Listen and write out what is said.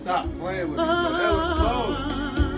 Stop playing with me, bro. That was cold.